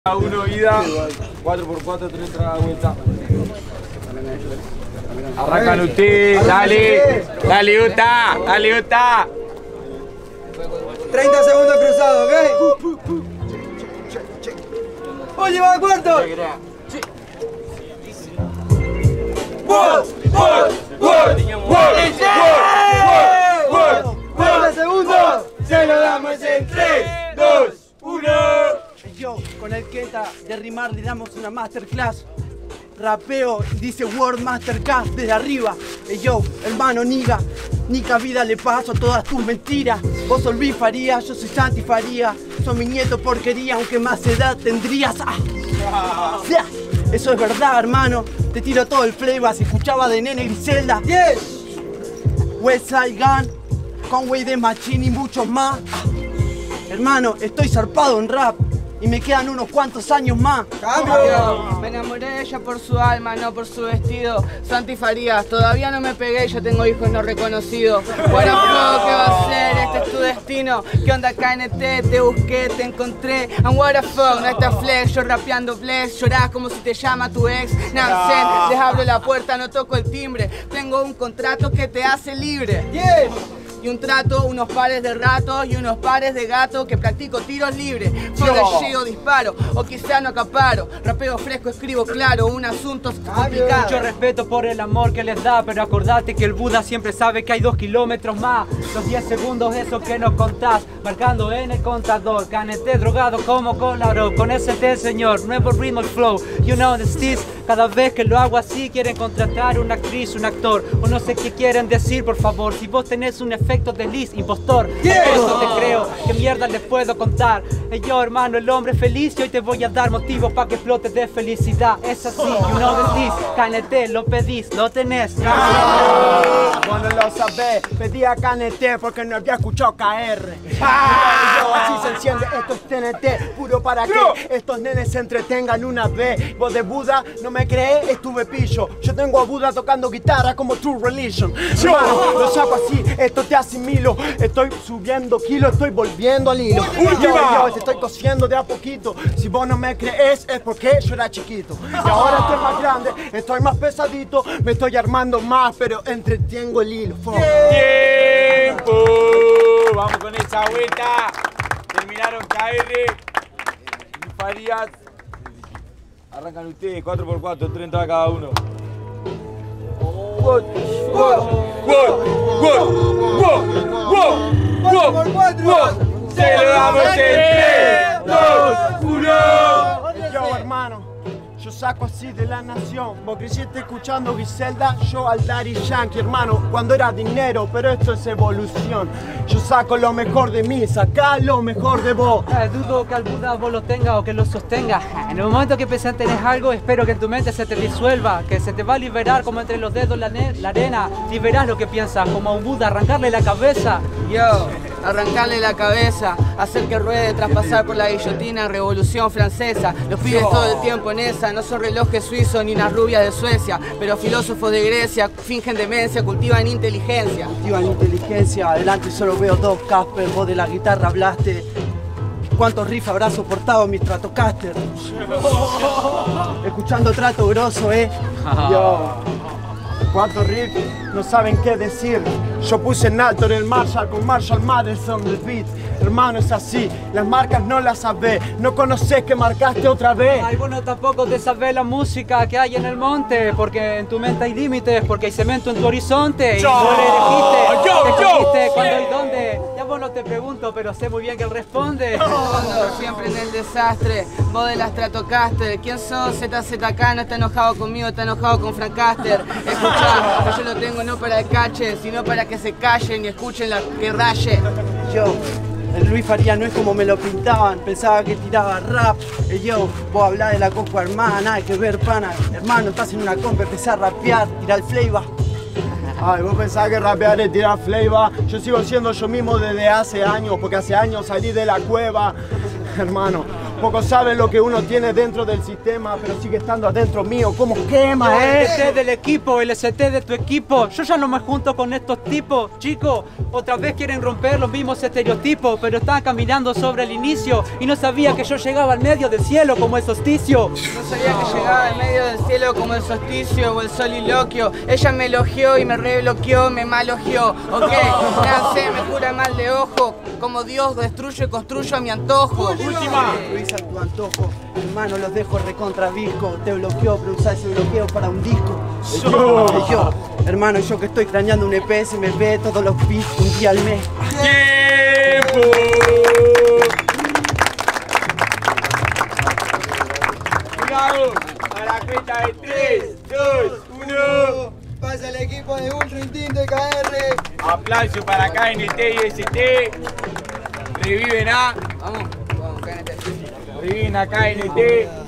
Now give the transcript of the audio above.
Uno ida, 4x4, 30 vuelta. Arrancan ustedes, dale, dale Uta, dale Uta. 30 segundos cruzados, ¿ok? ¡Oye, va cuarto! ¡Gol! ¡Gol! ¡Gol! ¡Gol! 30 segundos, se lo damos en 3, 2, 1. Yo, con el Kenta de rimar le damos una masterclass. Rapeo, dice World Masterclass desde arriba. Yo, hermano, niga vida le paso todas tus mentiras. Vos sos Luis Farías, yo soy Santi Farías. Son mi nieto porquería, aunque más edad tendrías. Yeah, eso es verdad, hermano. Te tiro todo el flavor, se escuchaba de Nene Griselda. Yes. Westside Gun, Conway de Machine y muchos más. Hermano, estoy zarpado en rap. Y me quedan unos cuantos años más. ¡Cambio! Me enamoré de ella por su alma, no por su vestido. Santi Farías, todavía no me pegué, yo tengo hijos no reconocidos. Bueno, ¿qué va a ser? Este es tu destino. ¿Qué onda KNT? Te busqué, te encontré. And what the fuck, no está flex, yo rapeando flex. Llorás como si te llama tu ex. Nansen, les abro la puerta, no toco el timbre. Tengo un contrato que te hace libre. Yes. Y un trato, unos pares de ratos y unos pares de gatos que practico tiros libres. Llego, disparo, o quizá no acaparo. Rapeo fresco, escribo claro, un asunto complicado. Mucho respeto por el amor que les da, pero acordate que el Buda siempre sabe que hay 2 kilómetros más. Los 10 segundos, eso que nos contás, marcando en el contador. KNT drogado como colaro, con ese té señor, nuevo ritmo, flow. You know the steez, cada vez que lo hago así quieren contratar una actriz, un actor, o no sé qué quieren decir, por favor. Si vos tenés un efecto de Liz, impostor, eso te creo, ¿qué mierda les puedo contar? Yo, hermano, el hombre feliz, y hoy te voy a dar motivos para que explotes de felicidad. Es así, you know the steez, KNT, lo pedís, lo tenés. Vos no lo sabés, pedí a KNT porque no había escuchado KR. Yo, así se enciende, esto es TNT, puro para que estos nenes se entretengan una vez. Vos de Buda no me crees, estuve pillo. Yo tengo a Buda tocando guitarra como True Religion. Hermano, lo saco así, esto te asimilo. Estoy subiendo kilos, estoy volviendo al hilo. Yo, te estoy cosiendo de a poquito. Si vos no me crees es porque yo era chiquito. Y ahora estoy más grande, estoy más pesadito. Me estoy armando más, pero entretengo el hilo. ¡Tiempo! Vamos con esa vuelta. Terminaron KR y Farías. Arrancan ustedes, 4x4, 30 a cada uno. ¡Gol! ¡Gol! ¡Gol! ¡Gol! ¡Gol! ¡Gol! ¡Gol! ¡Gol! ¡Se lo damos en 3, 2, 1! Yo, hermano, yo saco así de la nación. Vos creciste escuchando Griselda, yo al Daddy Yankee, hermano, cuando era dinero, pero esto es evolución. Yo saco lo mejor de mí, sacá lo mejor de vos. Dudo que al Buda vos lo tenga o que lo sostenga. En el momento que pensás tenés algo, espero que en tu mente se te disuelva, que se te va a liberar como entre los dedos la arena. Liberás lo que piensas, como a un Buda, arrancarle la cabeza. Yo, arrancarle la cabeza, hacer que ruede tras pasar por la guillotina, revolución francesa. Los pibes todo el tiempo en esa, no son relojes suizos ni unas rubias de Suecia, pero filósofos de Grecia fingen demencia, cultivan inteligencia. Cultivan inteligencia, adelante solo veo 2 Casper, vos de la guitarra hablaste. ¿Cuántos riffs habrás soportado mi Stratocaster? Escuchando trato grosso, Yo. ¿Cuántos riffs no saben qué decir? Yo puse en alto en el Marshall con Marshall Matheson del beat. Hermano, es así, las marcas no las sabés. No conocés que marcaste otra vez. Ay, bueno, tampoco te sabés la música que hay en el monte, porque en tu mente hay límites, porque hay cemento en tu horizonte. Y no le elegiste cuando y dónde. Ya vos no te pregunto, pero sé muy bien que él responde. Siempre en el desastre, vos de la Stratocaster. ¿Quién sos? ZZK no está enojado conmigo, está enojado con Frank Caster. Escuchá, yo lo tengo no para el cachen, sino para que se callen y escuchen la que raye. Yo, el Luis Farías no es como me lo pintaban, pensaba que tiraba rap. Yo, vos hablás de la compa hermana, nada que ver, pana. Hermano, estás en una compa, empecé a rapear, tirar el flavor. Ay, vos pensás que rapear es tirar flavor. Yo sigo siendo yo mismo desde hace años, porque hace años salí de la cueva. Hermano, Pocos saben lo que uno tiene dentro del sistema, pero sigue estando adentro mío. ¿Cómo quema, El ST del equipo, el ST de tu equipo. Yo ya no me junto con estos tipos, chicos. Otra vez quieren romper los mismos estereotipos, pero están caminando sobre el inicio y no sabía que yo llegaba al medio del cielo como el solsticio. No sabía que llegaba al medio del cielo como el solsticio o el soliloquio. Ella me elogió y me rebloqueó, me malogió. Ok, nace, me cura mal de ojo. Como Dios destruyo y construyo a mi antojo. Última. Luis, a tu antojo, hermano, los dejo recontra visco. Te bloqueó, pero usá ese bloqueo para un disco. Yo, hermano, yo que estoy extrañando un EP, se me ve todos los beats un día al mes. ¡Tiempo! Cuidado, a la cuenta de 3, 2, 1. Pasa el equipo de Ultra Instinto y KR. Aplauso para KNT y ST. Reviven a. Vamos, KNT. Reviven a KNT.